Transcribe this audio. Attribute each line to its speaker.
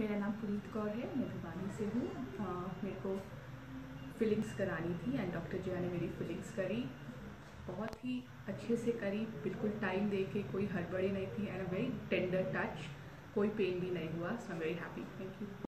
Speaker 1: मेरा नाम पुनीत कौर है, मैं भिवानी से हूँ। मेरे को फिलिंग्स करानी थी एंड डॉक्टर जया ने मेरी फिलिंग्स करी, बहुत ही अच्छे से करी, बिल्कुल टाइम दे के, कोई हड़बड़ी नहीं थी and a very tender touch, कोई पेन भी नहीं हुआ। So I am very happy. Thank you.